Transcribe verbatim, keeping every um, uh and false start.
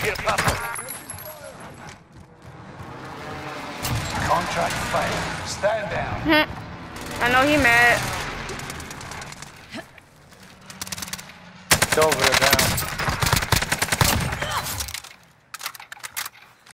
Here, Papa. Contract failed. Stand down. I know he mad. It's over there, down.